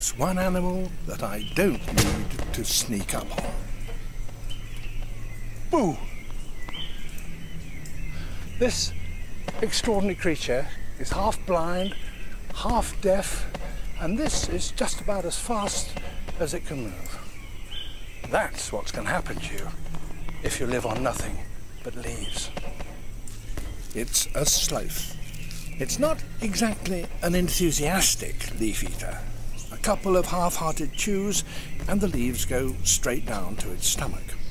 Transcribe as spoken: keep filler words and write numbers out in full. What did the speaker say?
It's one animal that I don't need to sneak up on. Boo! This extraordinary creature is half blind, half deaf, and this is just about as fast as it can move. That's what's going to happen to you if you live on nothing but leaves. It's a sloth. It's not exactly an enthusiastic leaf eater. A couple of half-hearted chews and the leaves go straight down to its stomach.